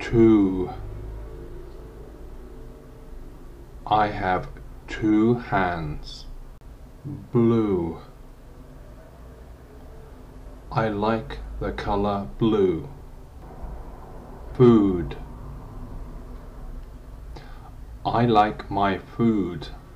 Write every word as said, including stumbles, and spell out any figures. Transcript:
two. I have two hands. Blue. I like the color blue. Food. I like my food.